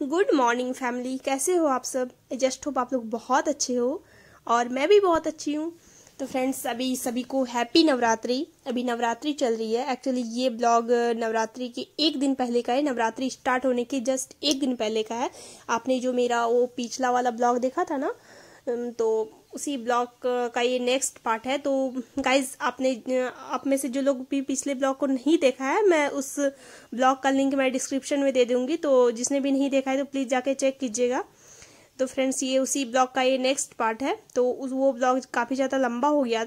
Good morning family, कैसे हो आप सब। जस्ट होप आप लोग बहुत अच्छे हो और मैं भी बहुत अच्छी हूँ। तो फ्रेंड्स, अभी सभी को हैप्पी नवरात्रि। अभी नवरात्रि चल रही है। एक्चुअली ये ब्लॉग नवरात्रि के एक दिन पहले का है, नवरात्रि स्टार्ट होने के जस्ट एक दिन पहले का है। आपने जो मेरा वो पिछला वाला ब्लॉग देखा था ना, तो उसी ब्लॉग का ये नेक्स्ट पार्ट है। तो गाइज, आप में से जो लोग भी पिछले ब्लॉग को नहीं देखा है, मैं उस ब्लॉग का लिंक मैं डिस्क्रिप्शन में दे दूंगी, तो जिसने भी नहीं देखा है तो प्लीज़ जाके चेक कीजिएगा। तो फ्रेंड्स, ये उसी ब्लॉग का ये नेक्स्ट पार्ट है। तो वो ब्लॉग काफ़ी ज़्यादा लंबा हो गया था।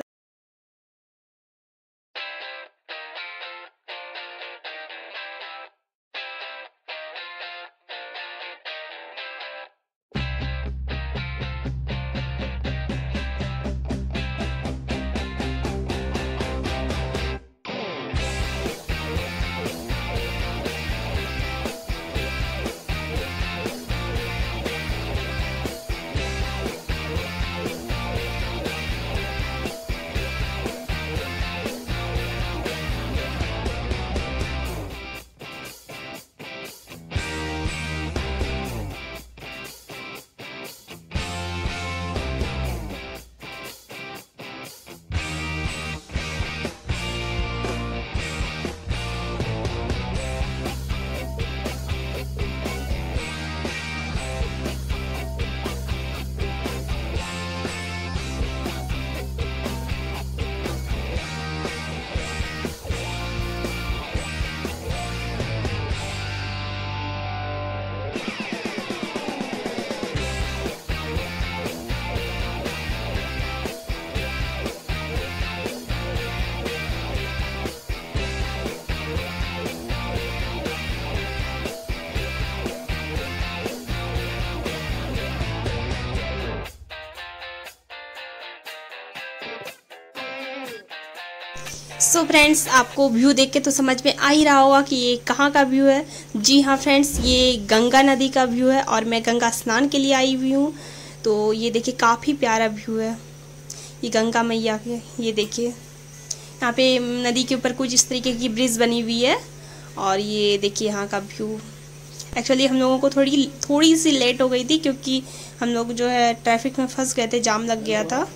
सो फ्रेंड्स, आपको व्यू देख के तो समझ में आ ही रहा होगा कि ये कहाँ का व्यू है। जी हाँ फ्रेंड्स, ये गंगा नदी का व्यू है और मैं गंगा स्नान के लिए आई हुई हूँ। तो ये देखिए, काफ़ी प्यारा व्यू है। ये गंगा मैया के, ये देखिए यहाँ पे नदी के ऊपर कुछ इस तरीके की ब्रिज बनी हुई है। और ये देखिए यहाँ का व्यू। एक्चुअली हम लोगों को थोड़ी सी लेट हो गई थी, क्योंकि हम लोग जो है ट्रैफिक में फंस गए थे, जाम लग गया था।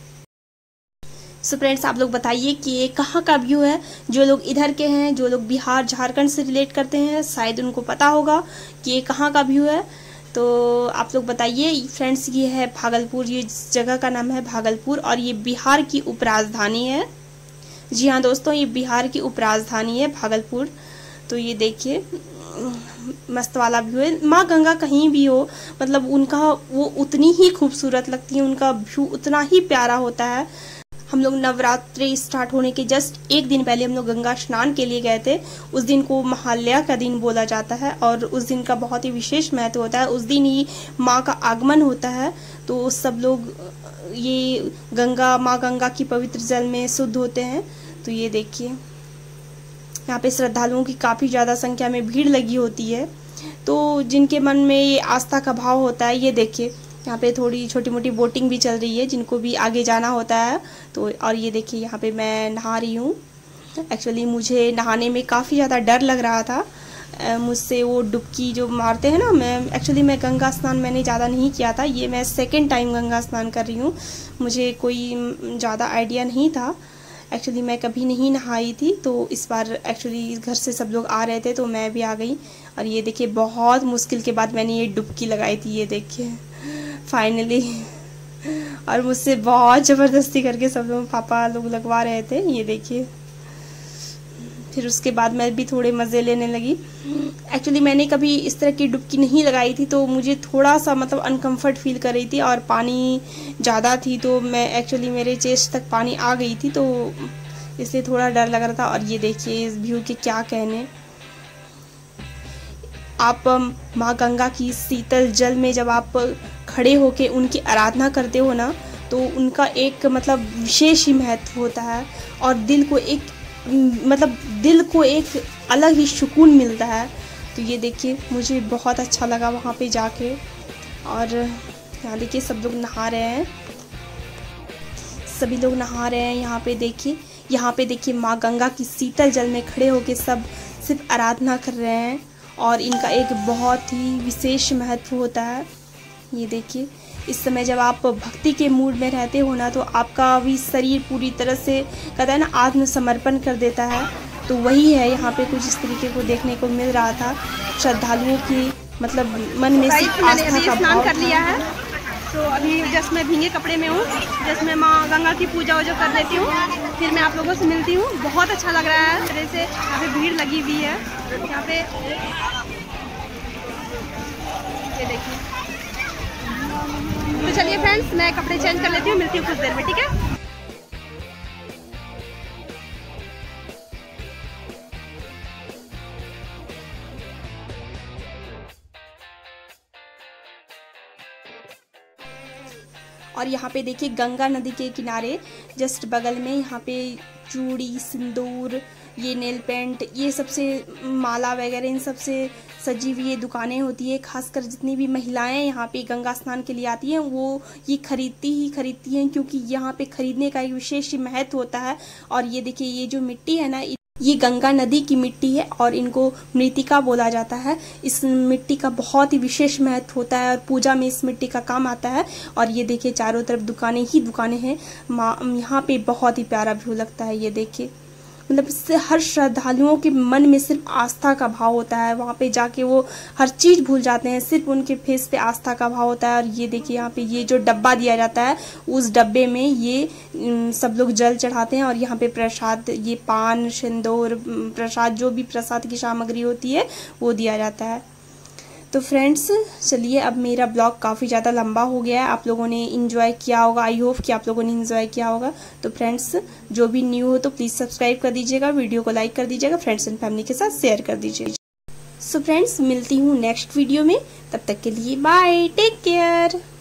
सो फ्रेंड्स, आप लोग बताइए कि ये कहाँ का व्यू है। जो लोग इधर के हैं, जो लोग बिहार झारखंड से रिलेट करते हैं, शायद उनको पता होगा कि ये कहाँ का व्यू है। तो आप लोग बताइए फ्रेंड्स। ये है भागलपुर, ये जगह का नाम है भागलपुर और ये बिहार की उपराजधानी है। जी हाँ दोस्तों, ये बिहार की उपराजधानी है भागलपुर। तो ये देखिए, मस्त वाला व्यू है। माँ गंगा कहीं भी हो, मतलब उनका वो उतनी ही खूबसूरत लगती है, उनका व्यू उतना ही प्यारा होता है। हम लोग नवरात्रि स्टार्ट होने के जस्ट एक दिन पहले हम लोग गंगा स्नान के लिए गए थे। उस दिन को महालया का दिन बोला जाता है और उस दिन का बहुत ही विशेष महत्व होता है। उस दिन ही माँ का आगमन होता है। तो सब लोग ये माँ गंगा की पवित्र जल में शुद्ध होते हैं। तो ये देखिए, यहाँ पे श्रद्धालुओं की काफ़ी ज़्यादा संख्या में भीड़ लगी होती है। तो जिनके मन में ये आस्था का भाव होता है, ये देखिए यहाँ पे थोड़ी छोटी मोटी बोटिंग भी चल रही है, जिनको भी आगे जाना होता है। तो और ये देखिए, यहाँ पे मैं नहा रही हूँ। एक्चुअली मुझे नहाने में काफ़ी ज़्यादा डर लग रहा था। मुझसे वो डुबकी जो मारते हैं ना, मैं गंगा स्नान मैंने ज़्यादा नहीं किया था। ये मैं सेकंड टाइम गंगा स्नान कर रही हूँ। मुझे कोई ज़्यादा आइडिया नहीं था। एक्चुअली मैं कभी नहीं नहाई थी, तो इस बार एक्चुअली घर से सब लोग आ रहे थे तो मैं भी आ गई। और ये देखिए, बहुत मुश्किल के बाद मैंने ये डुबकी लगाई थी, ये देखिए फाइनली। और मुझसे बहुत ज़बरदस्ती करके सब लोग, पापा लोग लगवा रहे थे, ये देखिए। फिर उसके बाद मैं भी थोड़े मज़े लेने लगी। एक्चुअली मैंने कभी इस तरह की डुबकी नहीं लगाई थी, तो मुझे थोड़ा सा मतलब अनकंफर्ट फील कर रही थी और पानी ज़्यादा थी, तो मैं एक्चुअली मेरे चेस्ट तक पानी आ गई थी, तो इसलिए थोड़ा डर लग रहा था। और ये देखिए, इस व्यू के क्या कहने। आप माँ गंगा की शीतल जल में जब आप खड़े होके उनकी आराधना करते हो ना, तो उनका एक मतलब विशेष ही महत्व होता है और दिल को एक अलग ही सुकून मिलता है। तो ये देखिए, मुझे बहुत अच्छा लगा वहाँ पे जाके। और यहाँ देखिए, सब लोग नहा रहे हैं, सभी लोग नहा रहे हैं। यहाँ पे देखिए माँ गंगा की शीतल जल में खड़े होके सब सिर्फ आराधना कर रहे हैं। और इनका एक बहुत ही विशेष महत्व होता है। ये देखिए, इस समय जब आप भक्ति के मूड में रहते हो ना, तो आपका भी शरीर पूरी तरह से कहता है ना आत्मसमर्पण कर देता है। तो वही है, यहाँ पे कुछ इस तरीके को देखने को मिल रहा था। श्रद्धालुओं की मतलब मन में सिर्फ आस्था का भाव कर लिया है। तो अभी जस्ट मैं भींगे कपड़े में हूँ, जस्ट मैं माँ गंगा की पूजा वूजा कर लेती हूँ, फिर मैं आप लोगों से मिलती हूँ। बहुत अच्छा लग रहा है, तरह से यहाँ पे भीड़ लगी हुई है। यहाँ पे ये देखिए। तो चलिए फ्रेंड्स, मैं कपड़े चेंज कर लेती हूँ, मिलती हूँ कुछ देर में, ठीक है। और यहाँ पे देखिए गंगा नदी के किनारे जस्ट बगल में यहाँ पे चूड़ी, सिंदूर, ये नेल पेंट, ये सबसे माला वगैरह इन सबसे सजी हुई ये दुकानें होती है। खासकर जितनी भी महिलाएं यहाँ पे गंगा स्नान के लिए आती हैं वो ये खरीदती हैं, क्योंकि यहाँ पे खरीदने का एक विशेष महत्व होता है। और ये देखिए, ये जो मिट्टी है ना, ये गंगा नदी की मिट्टी है और इनको मृतिका बोला जाता है। इस मिट्टी का बहुत ही विशेष महत्व होता है और पूजा में इस मिट्टी का काम आता है। और ये देखिए, चारों तरफ दुकानें ही दुकानें हैं। यहाँ पे बहुत ही प्यारा व्यू लगता है। ये देखिए, मतलब इससे हर श्रद्धालुओं के मन में सिर्फ आस्था का भाव होता है। वहाँ पे जाके वो हर चीज़ भूल जाते हैं, सिर्फ उनके फेस पे आस्था का भाव होता है। और ये देखिए, यहाँ पे ये जो डब्बा दिया जाता है, उस डब्बे में ये सब लोग जल चढ़ाते हैं। और यहाँ पे प्रसाद, ये पान, सिंदूर, प्रसाद, जो भी प्रसाद की सामग्री होती है वो दिया जाता है। तो फ्रेंड्स चलिए, अब मेरा ब्लॉग काफ़ी ज़्यादा लंबा हो गया है। आप लोगों ने इन्जॉय किया होगा, आई होप कि आप लोगों ने इन्जॉय किया होगा। तो फ्रेंड्स, जो भी न्यू हो तो प्लीज़ सब्सक्राइब कर दीजिएगा, वीडियो को लाइक कर दीजिएगा, फ्रेंड्स एंड फैमिली के साथ शेयर कर दीजिएगा। सो फ्रेंड्स, मिलती हूँ नेक्स्ट वीडियो में, तब तक के लिए बाय, टेक केयर।